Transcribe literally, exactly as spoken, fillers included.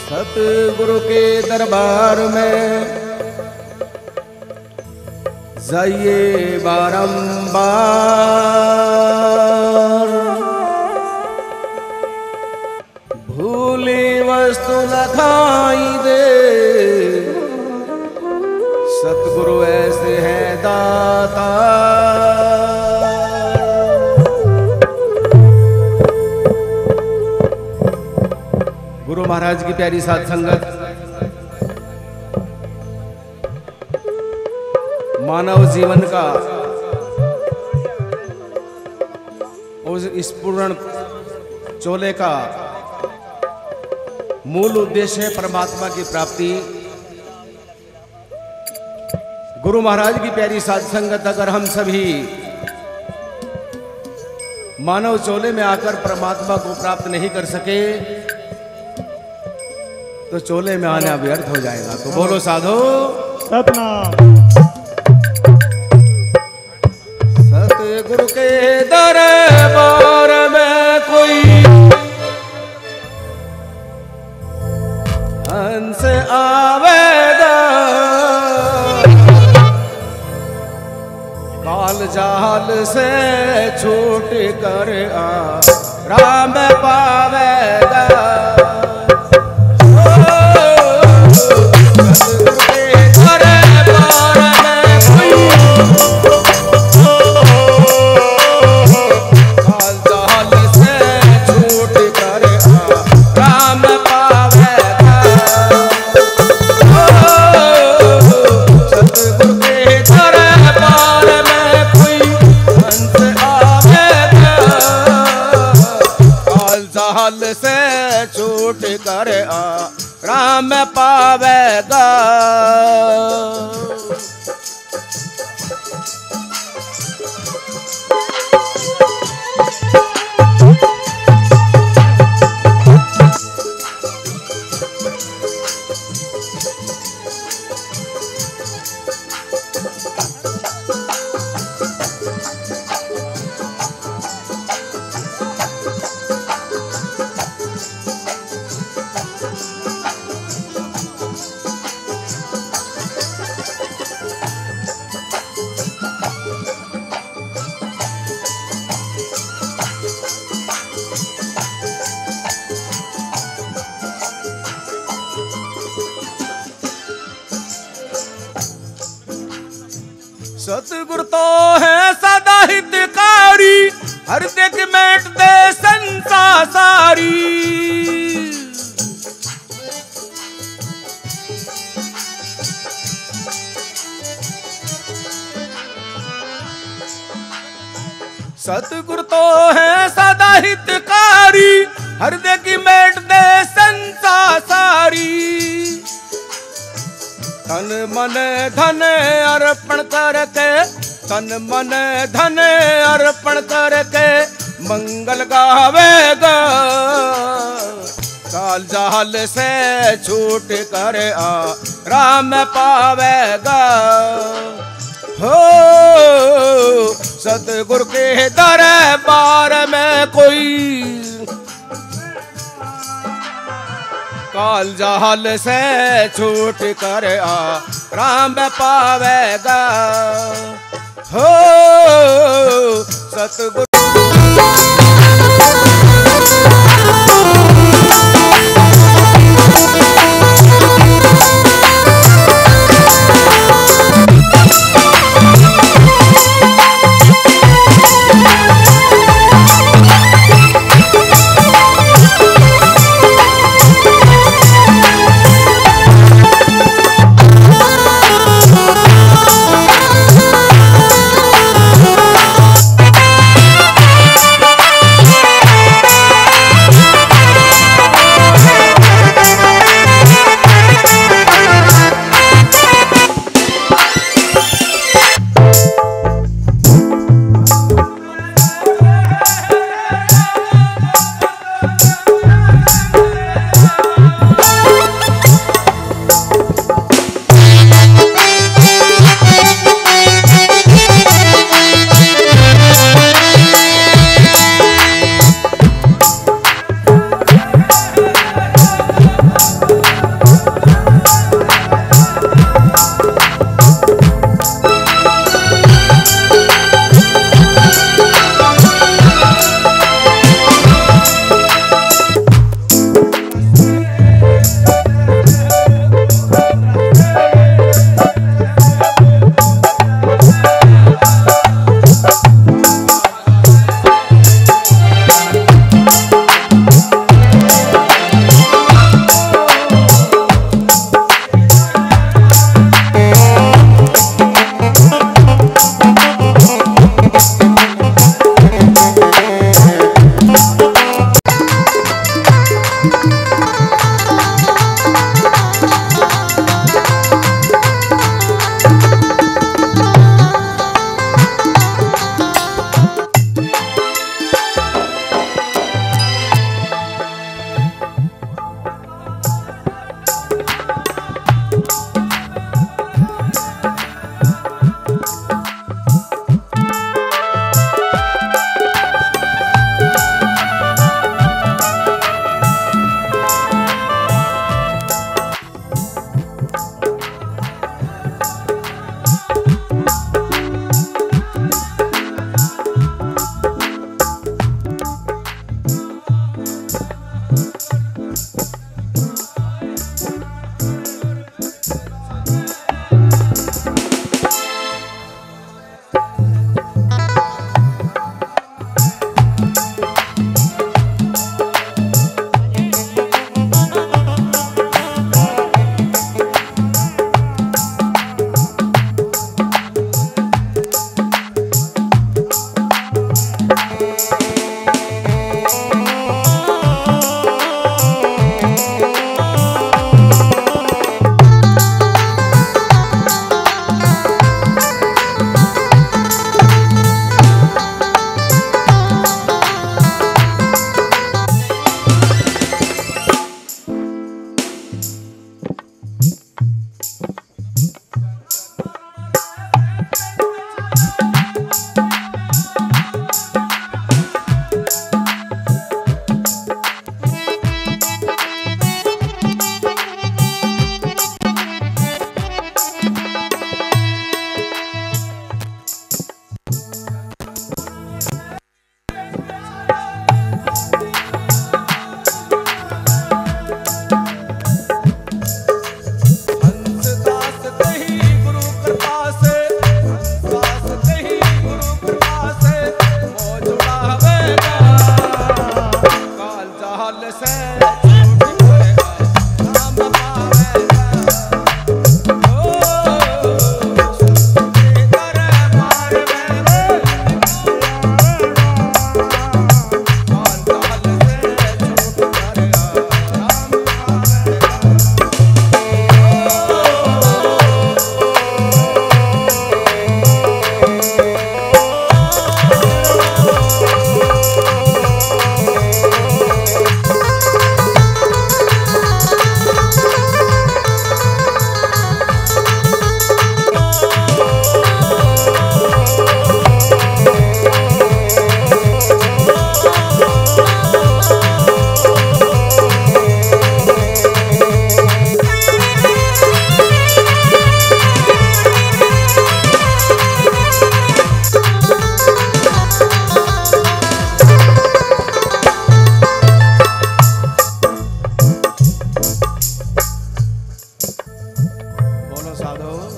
सतगुरु के दरबार में जाइए बारंबार, भूली वस्तु न खाई दे, सतगुरु ऐसे है दाता। गुरु महाराज की प्यारी साध संगत, मानव जीवन का उस इस पूर्ण चोले का मूल उद्देश्य है परमात्मा की प्राप्ति। गुरु महाराज की प्यारी साध संगत, अगर हम सभी मानव चोले में आकर परमात्मा को प्राप्त नहीं कर सके तो चोले में आना व्यर्थ हो जाएगा। तो बोलो साधो सतनाम। सतगुरु के दरबार में कोई हंस आवेगा, काल जाल से छूट कर आ राम पावेगा। से छूट कर आ राम पावेगा। सतगुरु तो है सदा हितकारी, हर दिक मेट दे संसार सारी। सतगुरु तो है सदा हितकारी, हर दिक मेट दे संसार सारी। तन मन धन अर्पण करके, तन मन धन अर्पण करके मंगल गावेगा, काल जाल से छूट कर आ राम पावेगा। हो सतगुरु के दरबार में कोई काल जाल से छूट कर आ राम पावेगा। हो सतगुरु से छूट गया राम पावेगा ओ सतगुरु दरबार में पाताल से छूट गया राम बोलो साधु।